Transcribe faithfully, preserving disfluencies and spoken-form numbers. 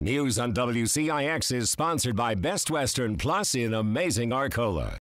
News on W C I X is sponsored by Best Western Plus in Amazing Arcola.